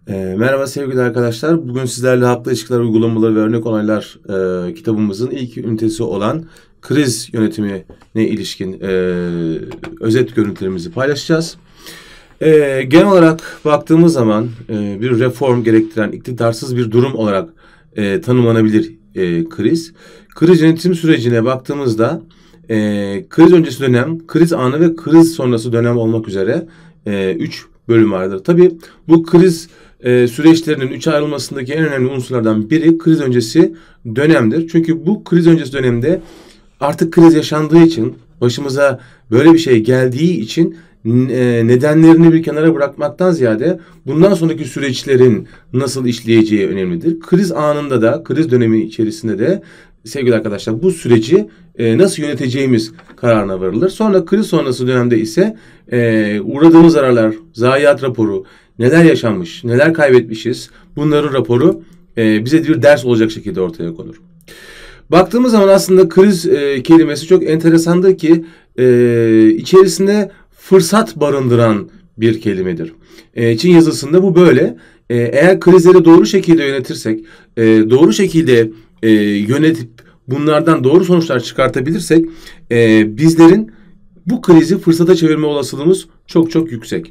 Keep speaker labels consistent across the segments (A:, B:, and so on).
A: Merhaba sevgili arkadaşlar. Bugün sizlerle haklı ilişkiler uygulamaları ve örnek olaylar kitabımızın ilk ünitesi olan kriz yönetimine ilişkin özet görüntülerimizi paylaşacağız. Genel olarak baktığımız zaman bir reform gerektiren iktidarsız bir durum olarak tanımlanabilir kriz. Kriz yönetim sürecine baktığımızda kriz öncesi dönem, kriz anı ve kriz sonrası dönem olmak üzere 3 bölüm vardır. Tabii bu kriz süreçlerinin üçe ayrılmasındaki en önemli unsurlardan biri kriz öncesi dönemdir. Çünkü bu kriz öncesi dönemde artık kriz yaşandığı için, başımıza böyle bir şey geldiği için nedenlerini bir kenara bırakmaktan ziyade bundan sonraki süreçlerin nasıl işleyeceği önemlidir. Kriz anında da, kriz dönemi içerisinde de sevgili arkadaşlar bu süreci nasıl yöneteceğimiz kararına varılır. Sonra kriz sonrası dönemde ise uğradığımız zararlar, zayiat raporu, neler yaşanmış, neler kaybetmişiz, bunların raporu bize bir ders olacak şekilde ortaya konur. Baktığımız zaman aslında kriz kelimesi çok enteresandır ki içerisinde fırsat barındıran bir kelimedir. Çin yazısında bu böyle. Eğer krizleri doğru şekilde yönetirsek, doğru şekilde yönetip bunlardan doğru sonuçlar çıkartabilirsek bizlerin bu krizi fırsata çevirme olasılığımız çok çok yüksek.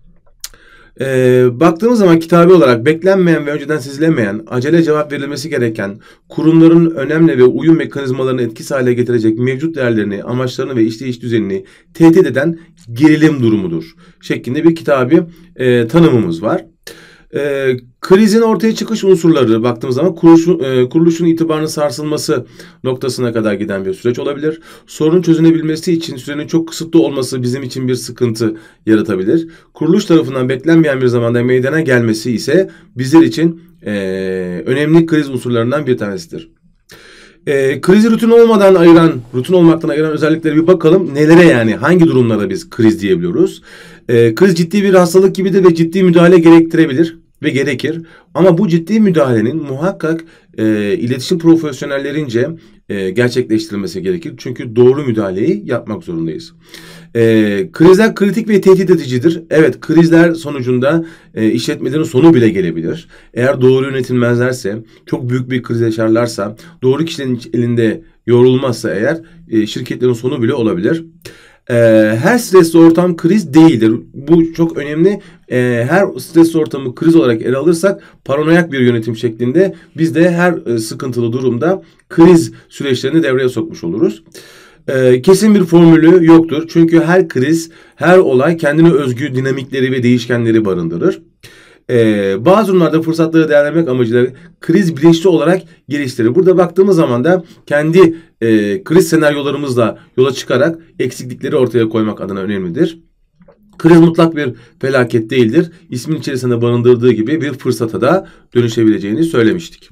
A: Baktığımız zaman kitabi olarak beklenmeyen ve önceden sezilemeyen, acele cevap verilmesi gereken, kurumların önemli ve uyum mekanizmalarını etkisiz hale getirecek mevcut değerlerini, amaçlarını ve işleyiş düzenini tehdit eden gerilim durumudur şeklinde bir kitabi tanımımız var. Krizin ortaya çıkış unsurları baktığımız zaman kuruluşun itibarının sarsılması noktasına kadar giden bir süreç olabilir. Sorunun çözülebilmesi için sürenin çok kısıtlı olması bizim için bir sıkıntı yaratabilir. Kuruluş tarafından beklenmeyen bir zamanda meydana gelmesi ise bizler için önemli kriz unsurlarından bir tanesidir. Krizi rutin olmaktan ayıran özellikleri bir bakalım. Nelere yani hangi durumlarda biz kriz diyebiliyoruz? Kriz ciddi bir hastalık gibidir ve ciddi müdahale gerektirebilir ve gerekir. Ama bu ciddi müdahalenin muhakkak iletişim profesyonellerince gerçekleştirilmesi gerekir. Çünkü doğru müdahaleyi yapmak zorundayız. Krizler kritik ve tehdit edicidir. Evet, krizler sonucunda işletmelerin sonu bile gelebilir. Eğer doğru yönetilmezlerse, çok büyük bir kriz yaşarlarsa, doğru kişilerin elinde yorulmazsa eğer şirketlerin sonu bile olabilir. Her stresli ortam kriz değildir. Bu çok önemli. Her stresli ortamı kriz olarak ele alırsak paranoyak bir yönetim şeklinde biz de her sıkıntılı durumda kriz süreçlerini devreye sokmuş oluruz. Kesin bir formülü yoktur. Çünkü her kriz, her olay kendine özgü dinamikleri ve değişkenleri barındırır. Bazı durumlarda fırsatları değerlendirmek amacıyla kriz bilinçli olarak geliştirir. Burada baktığımız zaman da kendi kriz senaryolarımızla yola çıkarak eksiklikleri ortaya koymak adına önemlidir. Kriz mutlak bir felaket değildir. İsmin içerisinde barındırdığı gibi bir fırsata da dönüşebileceğini söylemiştik.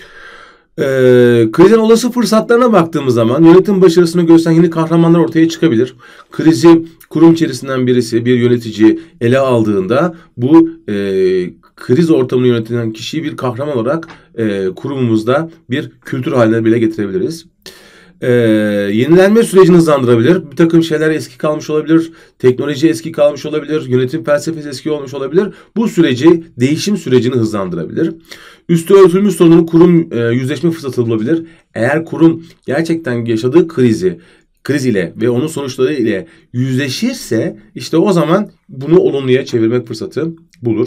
A: Krizin olası fırsatlarına baktığımız zaman yönetim başarısını gösteren yeni kahramanlar ortaya çıkabilir. Krizi kurum içerisinden birisi, bir yönetici ele aldığında bu kriz ortamını yöneten kişiyi bir kahraman olarak kurumumuzda bir kültür haline bile getirebiliriz. Yenilenme sürecini hızlandırabilir. Bir takım şeyler eski kalmış olabilir. Teknoloji eski kalmış olabilir. Yönetim felsefesi eski olmuş olabilir. Bu süreci, değişim sürecini hızlandırabilir. Üstü örtülmüş sorunun kurum yüzleşme fırsatı bulabilir. Eğer kurum gerçekten yaşadığı kriz ile ve onun sonuçları ile yüzleşirse işte o zaman bunu olumluya çevirmek fırsatı bulur.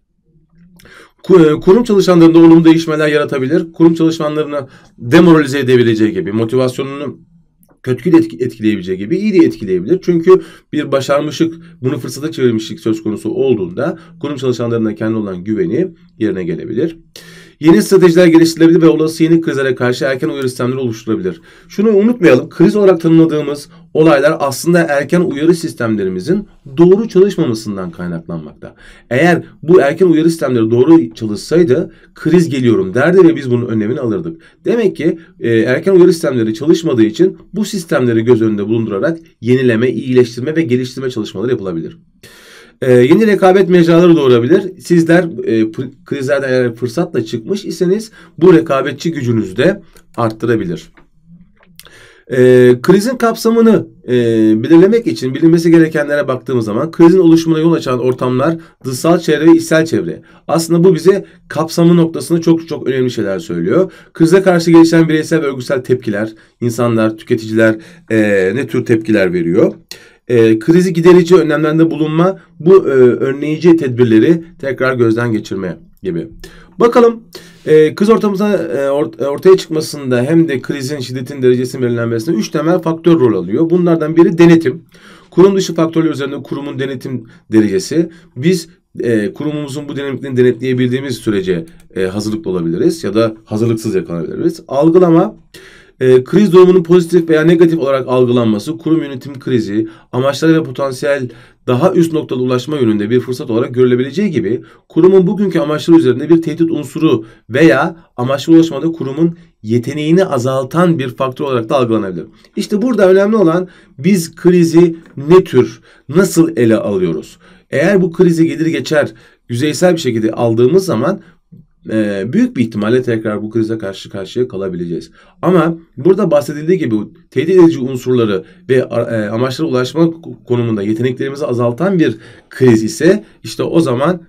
A: Kurum çalışanlarında olumlu değişmeler yaratabilir. Kurum çalışanlarını demoralize edebileceği gibi, motivasyonunu kötü etkileyebileceği gibi iyi de etkileyebilir. Çünkü bir başarmışlık, bunu fırsata çevirmişlik söz konusu olduğunda kurum çalışanlarına kendi olan güveni yerine gelebilir. Yeni stratejiler geliştirilebilir ve olası yeni krizlere karşı erken uyarı sistemleri oluşturulabilir. Şunu unutmayalım, kriz olarak tanımladığımız olaylar aslında erken uyarı sistemlerimizin doğru çalışmamasından kaynaklanmakta. Eğer bu erken uyarı sistemleri doğru çalışsaydı kriz geliyorum derdi ve biz bunun önlemini alırdık. Demek ki erken uyarı sistemleri çalışmadığı için bu sistemleri göz önünde bulundurarak yenileme, iyileştirme ve geliştirme çalışmaları yapılabilir. Yeni rekabet mecraları doğurabilir. Sizler krizlerden eğer fırsatla çıkmış iseniz bu rekabetçi gücünüzü de arttırabilir. Krizin kapsamını belirlemek için bilinmesi gerekenlere baktığımız zaman krizin oluşumuna yol açan ortamlar dışsal çevre ve içsel çevre. Aslında bu bize kapsamı noktasında çok çok önemli şeyler söylüyor. Krize karşı gelişen bireysel ve örgütsel tepkiler, insanlar, tüketiciler ne tür tepkiler veriyor? Krizi giderici önlemlerde bulunma, bu önleyici tedbirleri tekrar gözden geçirme gibi. Bakalım kriz ortaya çıkmasında hem de krizin şiddetin derecesinin belirlenmesinde 3 temel faktör rol alıyor. Bunlardan biri denetim. Kurum dışı faktörler üzerinde kurumun denetim derecesi. Biz kurumumuzun bu dinamiklerini denetleyebildiğimiz sürece hazırlıklı olabiliriz ya da hazırlıksız yakalanabiliriz. Algılama. Kriz durumunun pozitif veya negatif olarak algılanması, kurum yönetim krizi, amaçları ve potansiyel daha üst noktada ulaşma yönünde bir fırsat olarak görülebileceği gibi, kurumun bugünkü amaçları üzerinde bir tehdit unsuru veya amaçlı ulaşmada kurumun yeteneğini azaltan bir faktör olarak da algılanabilir. İşte burada önemli olan biz krizi ne tür, nasıl ele alıyoruz? Eğer bu krizi gelir geçer yüzeysel bir şekilde aldığımız zaman büyük bir ihtimalle tekrar bu krize karşı karşıya kalabileceğiz. Ama burada bahsedildiği gibi tehdit edici unsurları ve amaçlara ulaşma konumunda yeteneklerimizi azaltan bir kriz ise işte o zaman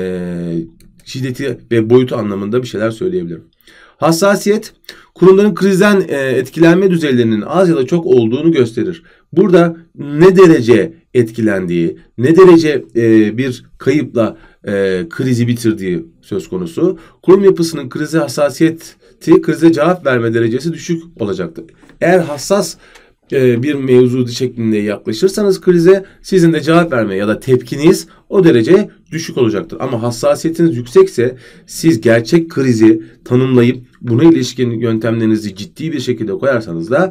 A: şiddeti ve boyutu anlamında bir şeyler söyleyebilirim. Hassasiyet, kurumların krizden etkilenme düzeylerinin az ya da çok olduğunu gösterir. Burada ne derece etkilendiği, ne derece bir kayıpla krizi bitirdiği söz konusu. Kurum yapısının krize hassasiyeti, krize cevap verme derecesi düşük olacaktır. Eğer hassas bir mevzu şeklinde yaklaşırsanız krize, sizin de cevap verme ya da tepkiniz o derece düşük olacaktır. Ama hassasiyetiniz yüksekse siz gerçek krizi tanımlayıp buna ilişkin yöntemlerinizi ciddi bir şekilde koyarsanız da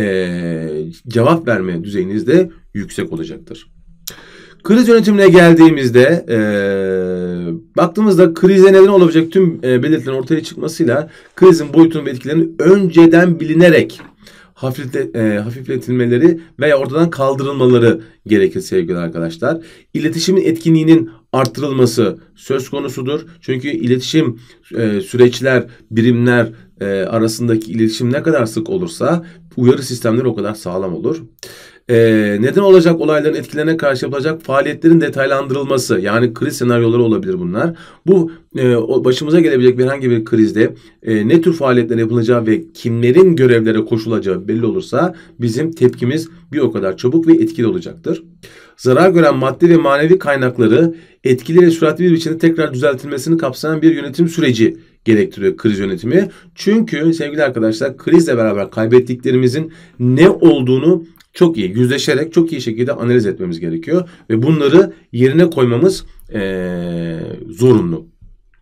A: cevap verme düzeyiniz de yüksek olacaktır. Kriz yönetimine geldiğimizde baktığımızda krize neden olabilecek tüm belirtilerin ortaya çıkmasıyla krizin boyutunun ve etkilerinin önceden bilinerek hafifletilmeleri veya ortadan kaldırılmaları gerekir sevgili arkadaşlar. İletişimin etkinliğinin arttırılması söz konusudur. Çünkü iletişim süreçler, birimler arasındaki iletişim ne kadar sık olursa uyarı sistemleri o kadar sağlam olur. Neden olacak olayların etkilerine karşı yapılacak faaliyetlerin detaylandırılması, yani kriz senaryoları olabilir bunlar. Bu başımıza gelebilecek herhangi bir krizde ne tür faaliyetler yapılacağı ve kimlerin görevlere koşulacağı belli olursa bizim tepkimiz bir o kadar çabuk ve etkili olacaktır. Zarar gören maddi ve manevi kaynakları etkili ve süratli bir biçimde tekrar düzeltilmesini kapsayan bir yönetim süreci gerektiriyor kriz yönetimi. Çünkü sevgili arkadaşlar, krizle beraber kaybettiklerimizin ne olduğunu çok iyi yüzleşerek çok iyi şekilde analiz etmemiz gerekiyor ve bunları yerine koymamız zorunlu.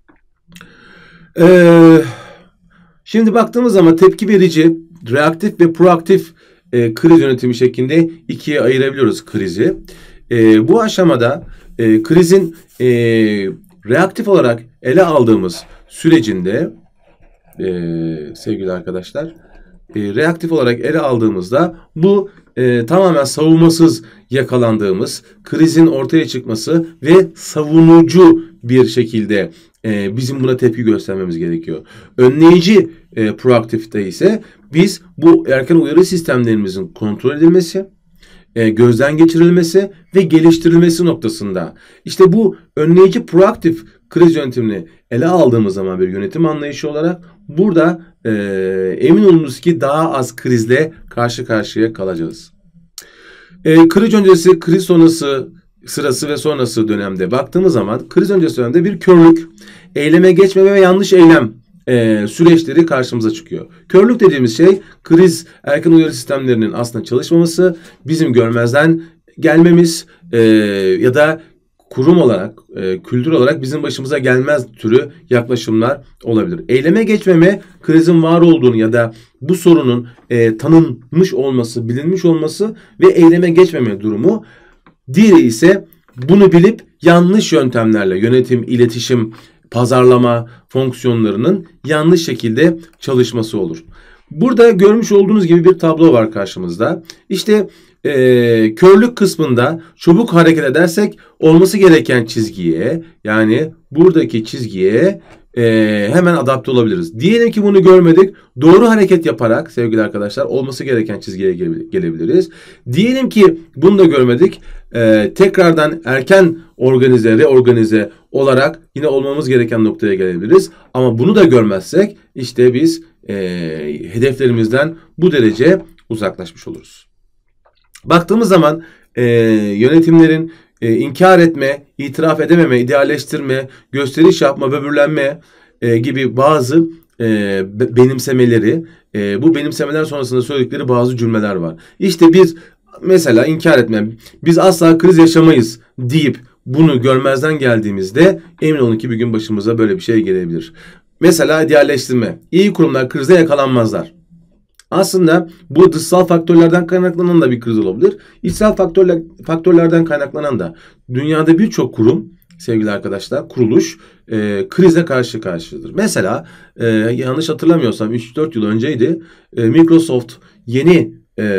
A: Şimdi baktığımız zaman tepki verici, reaktif ve proaktif kriz yönetimi şeklinde ikiye ayırabiliyoruz krizi. Bu aşamada krizin reaktif olarak ele aldığımız sürecinde sevgili arkadaşlar, reaktif olarak ele aldığımızda bu tamamen savunmasız yakalandığımız krizin ortaya çıkması ve savunucu bir şekilde bizim buna tepki göstermemiz gerekiyor. Önleyici proaktifte ise biz bu erken uyarı sistemlerimizin kontrol edilmesi, gözden geçirilmesi ve geliştirilmesi noktasında. İşte bu önleyici proaktif kriz yönetimini ele aldığımız zaman bir yönetim anlayışı olarak burada emin olunuz ki daha az krizle karşı karşıya kalacağız. Kriz öncesi, kriz sonrası, sırası ve sonrası dönemde baktığımız zaman kriz öncesi dönemde bir körlük, eyleme geçmeme ve yanlış eylem süreçleri karşımıza çıkıyor. Körlük dediğimiz şey kriz erken uyarı sistemlerinin aslında çalışmaması, bizim görmezden gelmemiz ya da kurum olarak, kültür olarak bizim başımıza gelmez türü yaklaşımlar olabilir. Eyleme geçmeme, krizin var olduğunu ya da bu sorunun tanınmış olması, bilinmiş olması ve eyleme geçmeme durumu. Diğeri ise bunu bilip yanlış yöntemlerle yönetim, iletişim, pazarlama fonksiyonlarının yanlış şekilde çalışması olur. Burada görmüş olduğunuz gibi bir tablo var karşımızda. İşte körlük kısmında çabuk hareket edersek olması gereken çizgiye, yani buradaki çizgiye hemen adapte olabiliriz. Diyelim ki bunu görmedik. Doğru hareket yaparak sevgili arkadaşlar olması gereken çizgiye gelebiliriz. Diyelim ki bunu da görmedik. Tekrardan erken reorganize olarak yine olmamız gereken noktaya gelebiliriz. Ama bunu da görmezsek işte biz hedeflerimizden bu derece uzaklaşmış oluruz. Baktığımız zaman yönetimlerin inkar etme, itiraf edememe, idealleştirme, gösteriş yapma, böbürlenme gibi bazı benimsemeleri, bu benimsemeler sonrasında söyledikleri bazı cümleler var. İşte biz mesela inkar etme, biz asla kriz yaşamayız deyip bunu görmezden geldiğimizde emin olun ki bir gün başımıza böyle bir şey gelebilir. Mesela idealleştirme. İyi kurumlar krize yakalanmazlar. Aslında bu dışsal faktörlerden kaynaklanan da bir kriz olabilir. İçsel faktörlerden kaynaklanan da dünyada birçok kurum sevgili arkadaşlar kuruluş krize karşı karşıdır. Mesela yanlış hatırlamıyorsam 3-4 yıl önceydi Microsoft yeni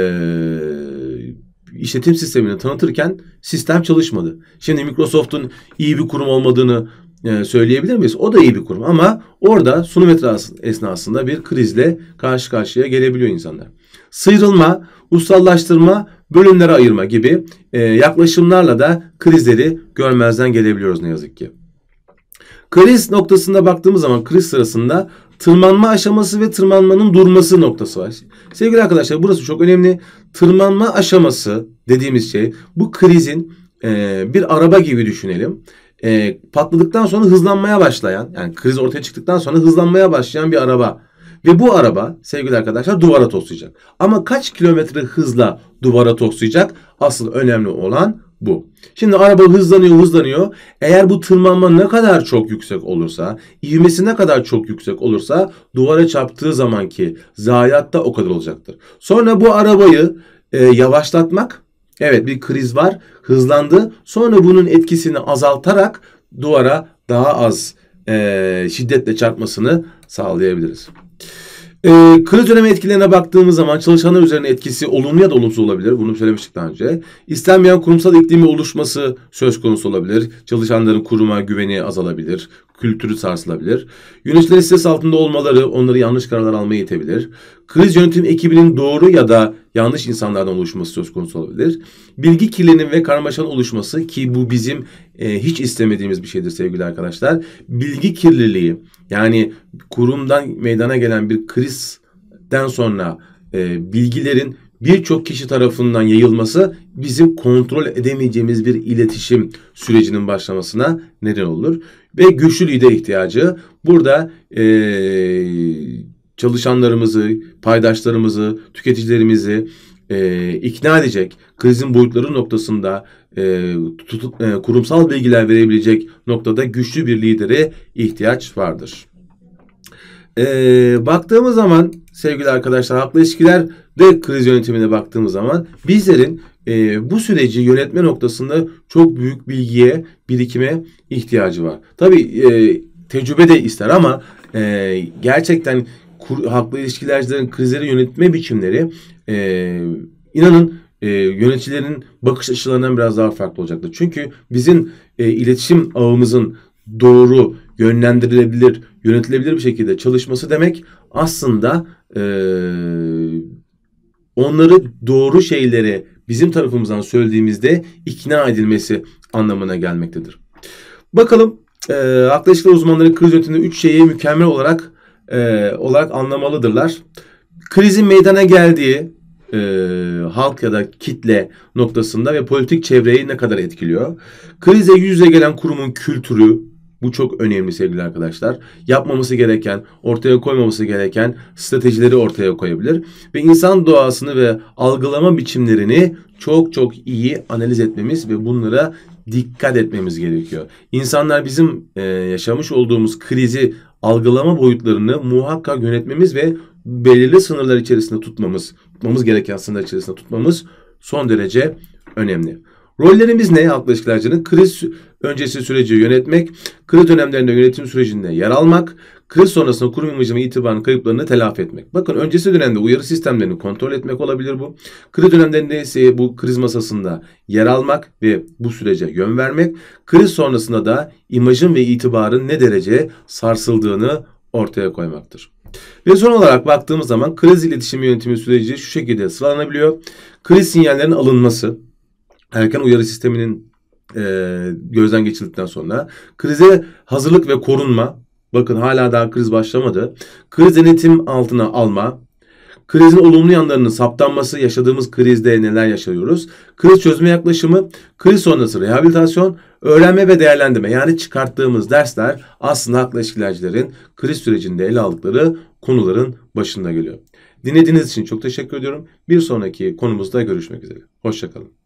A: işletim sistemini tanıtırken sistem çalışmadı. Şimdi Microsoft'un iyi bir kurum olmadığını söyleyebilir miyiz? O da iyi bir kurum ama orada sunum esnasında bir krizle karşı karşıya gelebiliyor insanlar. Sıyrılma, ussallaştırma, bölümlere ayırma gibi yaklaşımlarla da krizleri görmezden gelebiliyoruz ne yazık ki. Kriz noktasında baktığımız zaman kriz sırasında tırmanma aşaması ve tırmanmanın durması noktası var. Sevgili arkadaşlar burası çok önemli. Tırmanma aşaması dediğimiz şey bu krizin bir araba gibi düşünelim. Patladıktan sonra hızlanmaya başlayan yani kriz ortaya çıktıktan sonra hızlanmaya başlayan bir araba. Ve bu araba sevgili arkadaşlar duvara toslayacak. Ama kaç kilometre hızla duvara toslayacak? Asıl önemli olan bu. Şimdi araba hızlanıyor. Eğer bu tırmanma ne kadar çok yüksek olursa, ivmesi ne kadar çok yüksek olursa duvara çarptığı zamanki zayiat da o kadar olacaktır. Sonra bu arabayı yavaşlatmak, evet bir kriz var, hızlandı. Sonra bunun etkisini azaltarak duvara daha az şiddetle çarpmasını sağlayabiliriz. Kriz dönemi etkilerine baktığımız zaman çalışanlar üzerine etkisi olumlu ya da olumsuz olabilir. Bunu söylemiştik daha önce. İstenmeyen kurumsal iklimi oluşması söz konusu olabilir. Çalışanların kuruma güveni azalabilir. Kültürü sarsılabilir. Yöneticilerin stres altında olmaları onları yanlış kararlar almaya itebilir. Kriz yönetim ekibinin doğru ya da yanlış insanlardan oluşması söz konusu olabilir. Bilgi kirliliğinin ve karmaşanın oluşması ki bu bizim hiç istemediğimiz bir şeydir sevgili arkadaşlar. Bilgi kirliliği yani kurumdan meydana gelen bir krizden sonra bilgilerin birçok kişi tarafından yayılması bizim kontrol edemeyeceğimiz bir iletişim sürecinin başlamasına neden olur. Ve güçlü lider ihtiyacı burada çalışanlarımızı, paydaşlarımızı, tüketicilerimizi ikna edecek, krizin boyutları noktasında kurumsal bilgiler verebilecek noktada güçlü bir lidere ihtiyaç vardır. Baktığımız zaman sevgili arkadaşlar halkla ilişkiler ve kriz yönetimine baktığımız zaman bizlerin bu süreci yönetme noktasında çok büyük bilgiye, birikime ihtiyacı var. Tabii tecrübe de ister ama gerçekten halkla ilişkilercilerin krizleri yönetme biçimleri inanın yöneticilerin bakış açılarından biraz daha farklı olacaktır. Çünkü bizim iletişim ağımızın doğru, yönlendirilebilir, yönetilebilir bir şekilde çalışması demek aslında onları doğru şeyleri bizim tarafımızdan söylediğimizde ikna edilmesi anlamına gelmektedir. Bakalım halkla ilişkiler uzmanları kriz yönetiminde 3 şeyi mükemmel olarak anlamalıdırlar. Krizin meydana geldiği halk ya da kitle noktasında ve politik çevreyi ne kadar etkiliyor? Krize yüz yüze gelen kurumun kültürü, bu çok önemli sevgili arkadaşlar. Yapmaması gereken, ortaya koymaması gereken stratejileri ortaya koyabilir. Ve insan doğasını ve algılama biçimlerini çok çok iyi analiz etmemiz ve bunlara dikkat etmemiz gerekiyor. İnsanlar bizim yaşamış olduğumuz krizi algılama boyutlarını muhakkak yönetmemiz ve belirli sınırlar içerisinde tutmamız gereken sınırlar içerisinde tutmamız son derece önemli. Rollerimiz ne halkla ilişkilercinin? Kriz öncesi süreci yönetmek, kriz dönemlerinde yönetim sürecinde yer almak, Kriz sonrasında kurum imajı ve itibarın kayıplarını telafi etmek. Bakın öncesi dönemde uyarı sistemlerini kontrol etmek olabilir bu. Kriz dönemlerinde ise bu kriz masasında yer almak ve bu sürece yön vermek. Kriz sonrasında da imajın ve itibarın ne derece sarsıldığını ortaya koymaktır. Ve son olarak baktığımız zaman kriz iletişim yönetimi süreci şu şekilde sıralanabiliyor. Kriz sinyallerinin alınması, erken uyarı sisteminin gözden geçirildikten sonra krize hazırlık ve korunma, bakın hala daha kriz başlamadı. Kriz denetim altına alma, krizin olumlu yanlarının saptanması, yaşadığımız krizde neler yaşıyoruz, kriz çözme yaklaşımı, kriz sonrası rehabilitasyon, öğrenme ve değerlendirme, yani çıkarttığımız dersler aslında haklı ilişkilercilerin kriz sürecinde ele aldıkları konuların başında geliyor. Dinlediğiniz için çok teşekkür ediyorum. Bir sonraki konumuzda görüşmek üzere. Hoşça kalın.